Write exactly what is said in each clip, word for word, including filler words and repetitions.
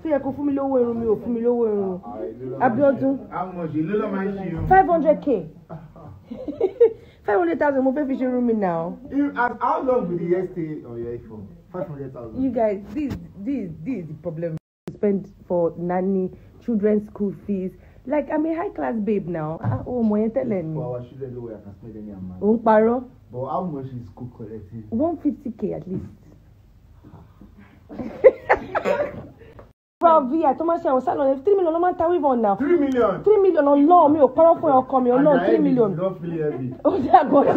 So you can fún mi lówó irun mi ò fún mi lówó irun. Abiodun. How much? You know my shoe. five hundred k. five hundred thousand mo fẹ́ fi ṣe room now. How long will the year stay on your phone? five hundred thousand. You guys, this this this is the problem. Spend for nanny, children's school fees. Like I'm a high class babe now. Ah, oh my telling me. For our children, no way I can spend any amount. Oh, paro. But how much is school collective? one fifty k at least. Proud V I Thomas I was salon three million no man ta we on now. three million. three million on law me o paro fún ọkọ mi on law three million. Don't feel heavy. Oh that god.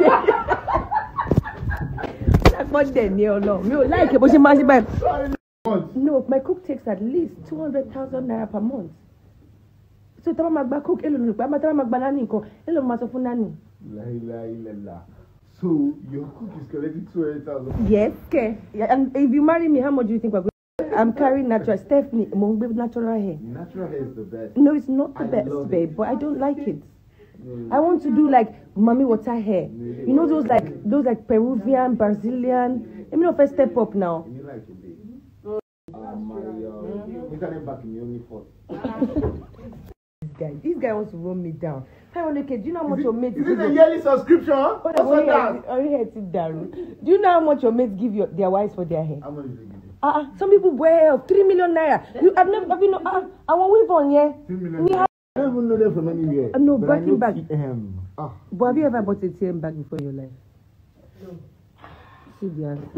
That god there ni Ọlọ́run. Me o like bó ṣe máa ṣe báyìí. No, my cook takes at least two hundred thousand naira per month. So tama magba cook elo no pa ma tama magba nani nǹkan elo ma sọ fún nani. La ilaha illallah. So your cook is collecting two hundred thousand. Yes, okay. And if you marry me, how much do you think we're going? I'm carrying natural. Stephanie, among natural hair. Natural hair is the best. No, it's not the I best, babe. It. But I don't like it. Mm. I want to do like mommy water hair. Mm. You know those like those like Peruvian, Brazilian. Let me know if I step up now. You like it, babe? Oh my God! Internet back in the only fault. This guy, this guy wants to run me down. five hundred k. Do you know how much your mates give you? Is it a yearly subscription? What's that? Do you know how much your mates give your, their wives for their hair? How much do they give? Ah, uh, some people wear of three million naira. You have never, have you know? Ah, I want weave on here. Three million. We have, I don't even know them from anywhere. Uh, no, Birkin bag. T M. Ah. But have you ever bought a T M bag before in your life? No. See the answer.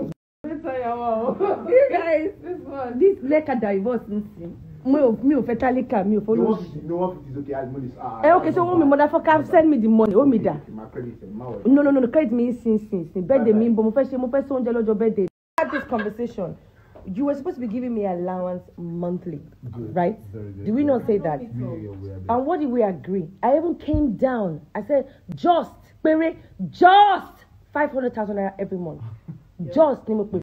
You guys, this one, this like a divorce. Me of me of Fatalika, me of follow. No one is okay. I'll money. Ah. Eh, okay, so when my motherfucker send me the money, oh me that. My credit, my wallet. No, no, no, the credit me since since. Birthday me, but my first, my first son jalo your birthday. Had this conversation. You were supposed to be giving me allowance monthly, good. Right? Did we not say that? And what did we agree? I even came down. I said, just, baby, just five hundred thousand naira every month. Yeah. Just. I like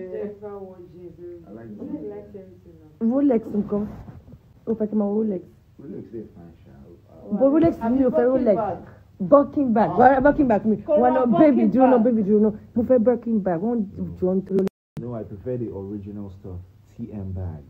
Rolex, income. Oh, but my Rolex. Rolex is fine, but Rolex is new for Rolex. Birkin bag. Why Birkin bag me? One no baby, do no baby, do no. Move a Birkin bag. One John through. No, I prefer the original stuff. T M bag.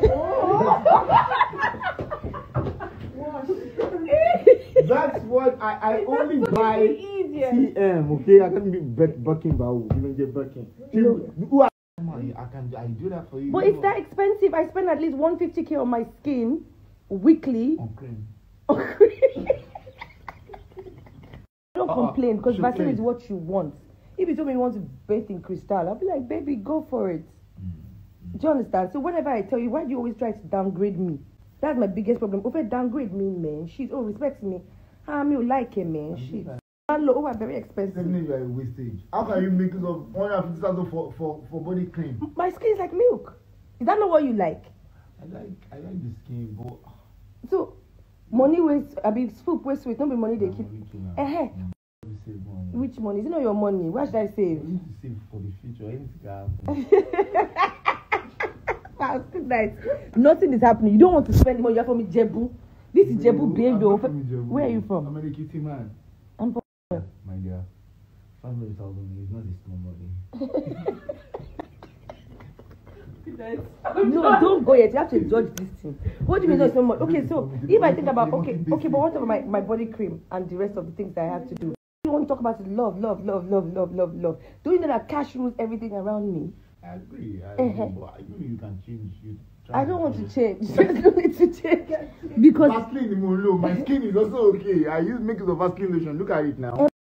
That's what I, I only buy T M, okay? I can't be Birkin bag. You don't get Birkin. Who I can I do that for you. But it's that expensive. I spend at least one fifty k on my skin weekly. On cream. On cream. Don't uh, complain because Vaseline is what you want. If you told me you want to bathe in crystal, I'll be like, baby, go for it. Mm-hmm. Do you understand? So whenever I tell you, why do you always try to downgrade me? That's my biggest problem. If I downgrade me, man, she's oh respects me. I mean, like it, man. She's oh, I'm very expensive. Definitely, you are a wastage. How can you make use of one hundred fifty thousand for for for body cream? My skin is like milk. Is that not what you like? I like I like the skin, but so money waste. I mean, spook waste with. Don't be money they keep. Eh. Uh-huh. Save money. Which money? Is it not your money? Why should I save? You need to save for the future. Anything nice. Nothing is happening. You don't want to spend money. You have for me, Jebu. This is Jebu behavior. Where are you from? I'm a kitty man. I'm from. My dear, five hundred thousand is not a small money. No, don't go yet. You have to judge this thing. What do you mean not small money? Okay, so if I think about okay, okay, but what about my, my body cream and the rest of the things that I have to do? You want to talk about love, love, love, love, love, love, love. Do you know that cash rules everything around me? I agree. I agree. Uh-huh. But I know you can change. You I don't want to change. I don't need to change because Vaseline, my skin is also okay. I use make it of Vaseline lotion. Look at it now.